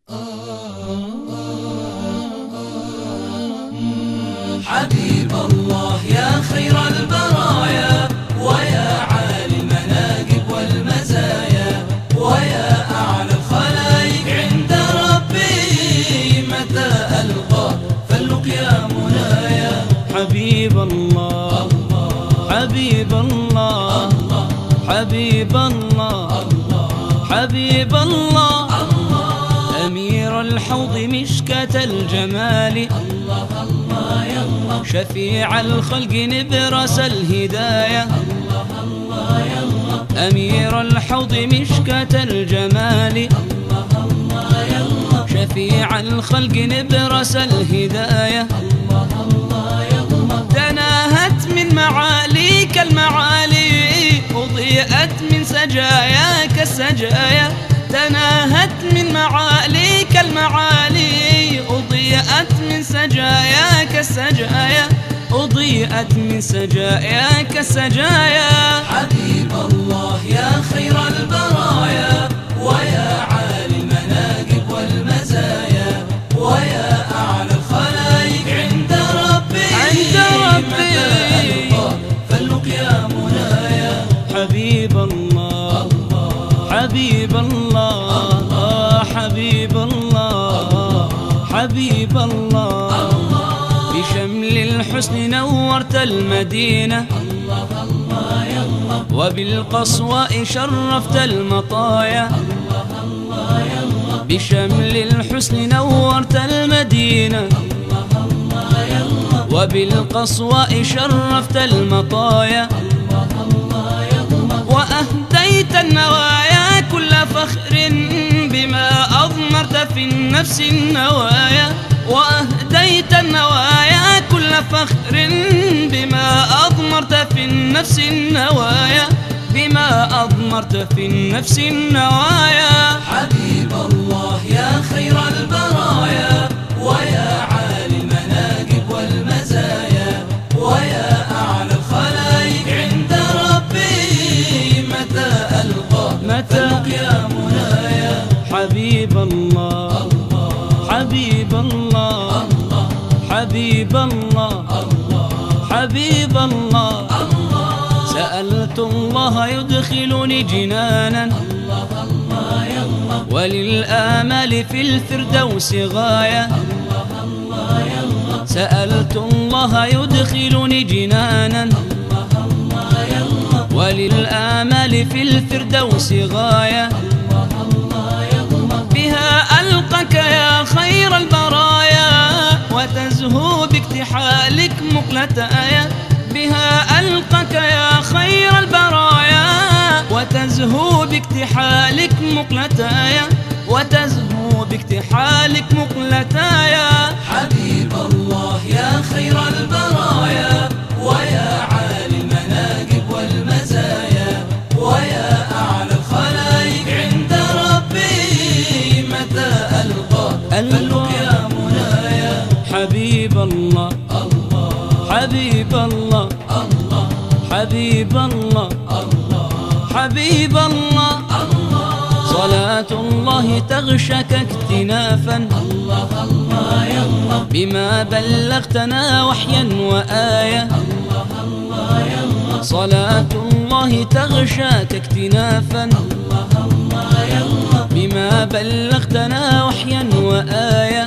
حبيب الله يا خير البرايا، ويا عالي المناقب والمزايا، ويا أعلى الخلائق عند ربي، متى ألقى فلق يا منايا. حبيب الله حبيب الله حبيب الله حبيب الله، أمير الحوض مشكاة الجمال، شفيع الخلق نبرس الهداية، أمير الحوض مشكاة الجمال، شفيع الخلق نبرس الهداية، تناهت من معاليك المعالي، أضيئت من سجاياك السجايا، تناهت من معاليك المعالي، أضيئت من سجاياك السجايا، أضيئت من سجاياك السجايا. حبيب الله يا خير البرايا، ويا عالي المناقب والمزايا، ويا أعلى الخلائق عند ربي، فلق يا منايا. حبيب الله حبيب الله حبيب الله حبيب الله، بشمل الحسن نورت المدينة، وبالقصواء شرفت المطايا، بشمل الحسن نورت المدينة، وبالقصواء شرفت المطايا، وأهديت النوايا كل فخر بما أضمرت في النفس النوايا، وأهديت النوايا كل فخر بما أضمرت في النفس النوايا، بما أضمرت في النفس النوايا. حبيب الله يا خير البرايا، ويا عالي المناقب والمزايا، ويا أعلى الخلائق عند ربي، متى ألقى فلق يا منايا. حبيب الله حبيب الله حبيب الله حبيب الله، سألت الله يدخلني جنانا، وللآمال في الفردوس غاية، سألت الله يدخلني جنانا، وللآمال في الفردوس غاية، بها ألقاك يا خير البرايا، وتزهو باكتحالك مقلتايا، بها ألقاك يا خير البرايا، وتزهو باكتحالك مقلتايا، وتزهو باكتحالك مقلتايا. حبيب الله يا خير البرايا، ويا عالي المناقب والمزايا، ويا أعلى الخلائق عند ربي، متى ألقى فلق يا منايا. حبيب الله حبيب الله حبيب الله حبيب الله، صلاة الله تغشك اكتنافا، بما بلغتنا وحيا وآية، صلاة الله تغشاك اكتنافا، بما بلغتنا وحيا وآية،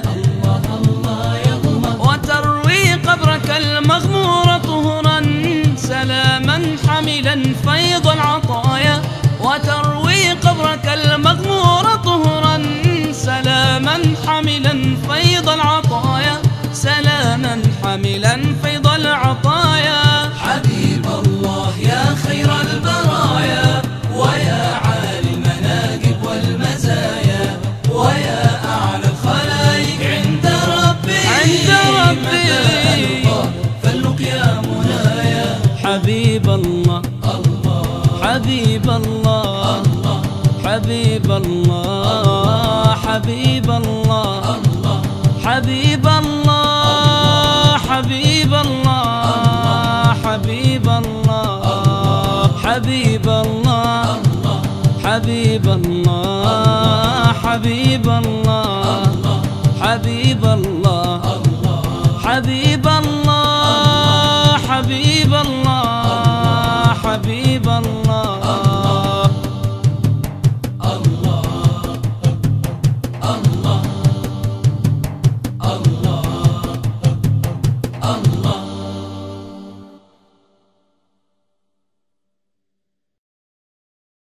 وتروي قبرك المغمور طهرا، سلاما حملا فيض العطايا، وتروي قبرك المغمور طهرا، سلاما حملا فيض العطايا، سلاما حملا فيض العطايا. حبيب الله يا خير البرايا، ويا عالي المناقب والمزايا، ويا أعلى الخلائق عند ربي، فلق يا منايا. حبيب الله حبيب الله حبيب الله حبيب الله حبيب الله حبيب الله حبيب الله حبيب الله حبيب الله حبيب الله حبيب الله حبيب